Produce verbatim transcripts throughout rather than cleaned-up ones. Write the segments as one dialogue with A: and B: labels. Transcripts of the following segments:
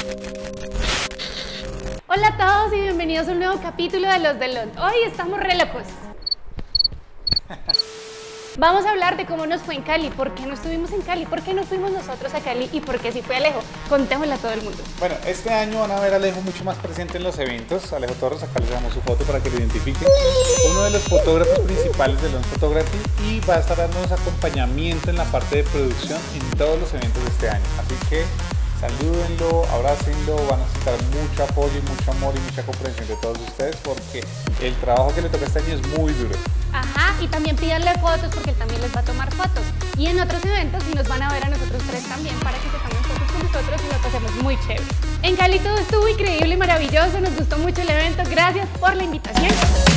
A: Hola a todos y bienvenidos a un nuevo capítulo de Los Delont. Hoy estamos re locos. Vamos a hablar de cómo nos fue en Cali, por qué no estuvimos en Cali, por qué no fuimos nosotros a Cali y por qué sí fue Alejo. Contémosle a todo el mundo.
B: Bueno, este año van a ver a Alejo mucho más presente en los eventos. Alejo Torres, acá les damos su foto para que lo identifiquen. Uno de los fotógrafos principales de Lons Photography y va a estar dándonos acompañamiento en la parte de producción en todos los eventos de este año. Así que salúdenlo, abrácenlo, van a necesitar mucho apoyo y mucho amor y mucha comprensión de todos ustedes porque el trabajo que le toca este año es muy duro.
A: Ajá, y también pídanle fotos porque él también les va a tomar fotos. Y en otros eventos sí nos van a ver a nosotros tres también para que se tomen fotos con nosotros y lo pasemos muy chévere. En Cali todo estuvo increíble y maravilloso, nos gustó mucho el evento, gracias por la invitación.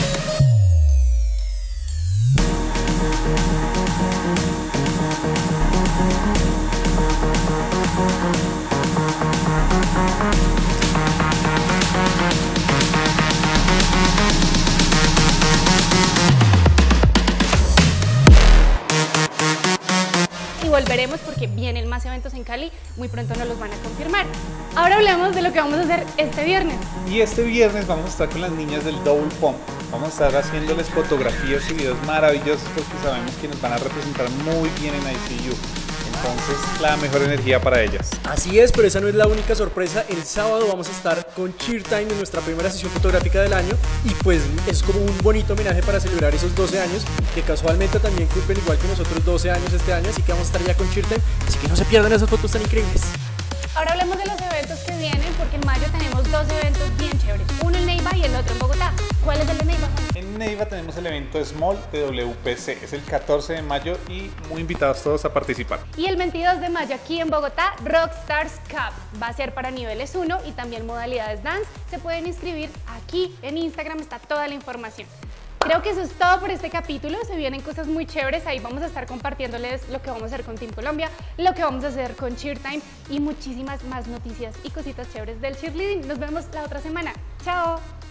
A: Y volveremos porque vienen más eventos en Cali, muy pronto nos los van a confirmar. Ahora hablemos de lo que vamos a hacer este viernes.
B: Y este viernes vamos a estar con las niñas del Double Pump. Vamos a estar haciéndoles fotografías y videos maravillosos porque sabemos que nos van a representar muy bien en I C U. Entonces, la mejor energía para ellas.
C: Así es, pero esa no es la única sorpresa. El sábado vamos a estar con Cheer Time en nuestra primera sesión fotográfica del año y pues es como un bonito homenaje para celebrar esos doce años que casualmente también cumplen igual que nosotros doce años este año, así que vamos a estar ya con Cheer Time, así que no se pierdan esas fotos tan increíbles.
A: Ahora hablemos de los eventos que vienen porque en mayo tenemos dos eventos bien chéveres, uno en Neiva y el otro en Bogotá. ¿Cuál es el de Neiva?
B: En Neiva tenemos el evento Small de W P C, es el catorce de mayo y muy invitados todos a participar.
A: Y el veintidós de mayo aquí en Bogotá, Rockstars Cup. Va a ser para niveles uno y también modalidades dance. Se pueden inscribir aquí en Instagram, está toda la información. Creo que eso es todo por este capítulo, se vienen cosas muy chéveres, ahí vamos a estar compartiéndoles lo que vamos a hacer con Team Colombia, lo que vamos a hacer con Cheer Time y muchísimas más noticias y cositas chéveres del cheerleading. Nos vemos la otra semana. ¡Chao!